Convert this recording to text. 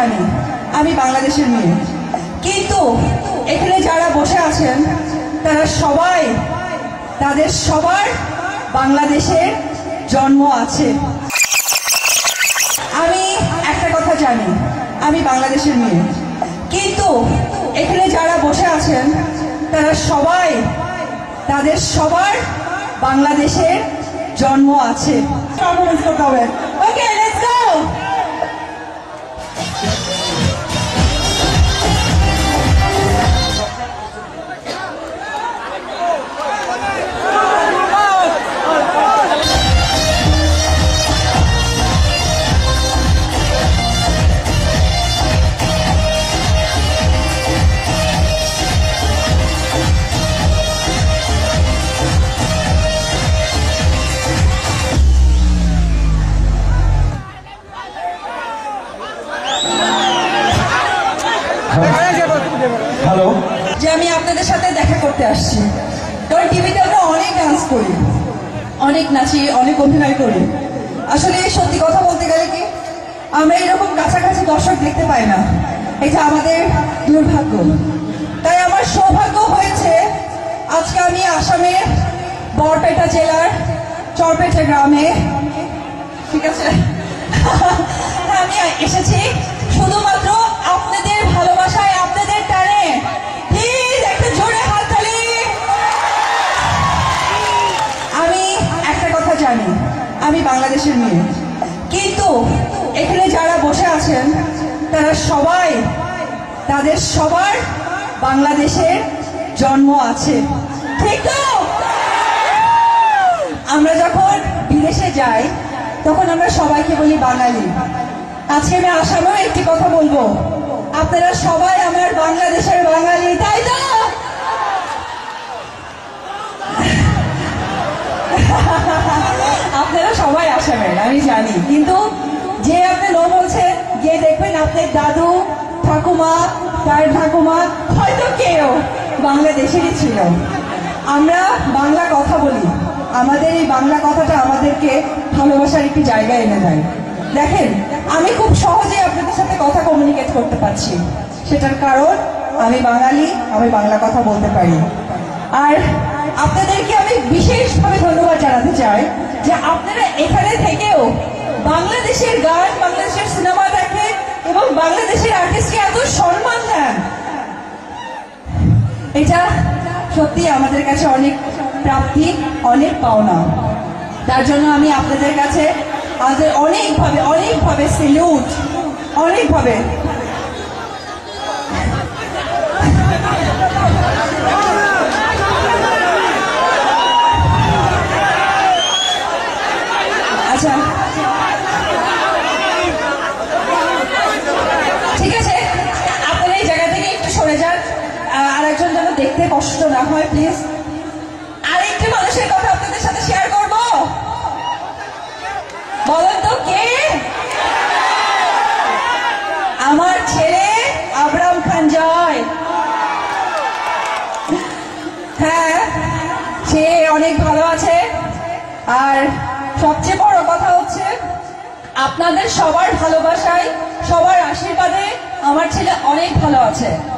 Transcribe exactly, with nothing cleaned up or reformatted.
জানি আমি বাংলাদেশের মেয়ে, কিন্তু এখানে যারা বসে আছেন তারা সবাই, তাদের সবার বাংলাদেশের জন্ম আছে। আমি একটা কথা জানি আমি বাংলাদেশের মেয়ে, কিন্তু এখানে যারা বসে আছেন তারা সবাই, তাদের সবার বাংলাদেশের জন্ম আছে। ওকে, লেটস গো। হ্যালো, যে আমি আপনাদের সাথে দেখা করতে আসছি, কারণ টিভিতে আমরা অনেক ডান্স করি, অনেক নাচি, অনেক অভিনয় করি। আসলে সত্যি কথা বলতে গেলে কি আমরা এরকম কাছাকাছি দর্শক দেখতে পাই না, এটা আমাদের দুর্ভাগ্য। তাই আমার সৌভাগ্য হয়েছে আজকে আমি আসামের বরপেটা জেলার চরপেটা গ্রামে, ঠিক আছে, আমি এসেছি শুধুমাত্র আপনাদের ভালোবাসায়, আপনাদের টানে। প্লিজ একটু জোরে হাততালি। আমি একটা কথা জানি আমি বাংলাদেশের মেয়ে, কিন্তু এখানে যারা বসে আছেন তারা সবাই, তাদের সবার বাংলাদেশের জন্ম আছে, ঠিক তো? আমরা যখন বিদেশে যাই তখন আমরা সবাইকে বলি বাঙালি। আজকে আমি আসামেও একটি কথা বলবো, আপনারা সবাই আমার বাংলাদেশের বাঙালি, তাই তো? আপনারা সবাই আসামের আমি জানি, কিন্তু যে আপনি লো বলছেন গিয়ে দেখবেন আপনার দাদু ঠাকুমা, তার ঠাকুমা হয়তো কেউ বাংলাদেশেরই ছিল। আমরা বাংলা কথা বলি, আমাদের এই বাংলা কথাটা আমাদেরকে ভালোবাসার একটি জায়গায় এনে দেয়। দেখেন, আমি খুব সহজেই আপনাদের সাথে কথা কমিউনিকেট করতে পারছি, সেটার কারণ আমি বাঙালি, আমি বাংলা কথা বলতে পারি। আর আপনাদেরকে আমি বিশেষভাবে ধন্যবাদ জানাতে চাই যে আপনারা এখানে থেকেও বাংলাদেশের গান, বাংলাদেশের সিনেমা দেখেন এবং বাংলাদেশের আর্টিস্টকে এত সম্মান দেন। এটা সত্যি আমাদের কাছে অনেক প্রাপ্তি, অনেক পাওনা। তার জন্য আমি আপনাদের কাছে আমাদের অনেকভাবে অনেকভাবে সেলিউট, অনেকভাবে। আচ্ছা, ঠিক আছে, আপনারা এই জায়গা থেকে একটু সরে যান, আর একজন যেন দেখতে কষ্ট না হয়, প্লিজ। আরেকটি মানুষের কথা আপনাদের সাথে শেয়ার করব, বলেন তো কে? আমার ছেলে আবরাম খান জয়। হ্যাঁ, সে অনেক ভালো আছে, আর সবচেয়ে বড় কথা হচ্ছে আপনাদের সবার ভালোবাসায়, সবার আশীর্বাদে আমার ছেলে অনেক ভালো আছে।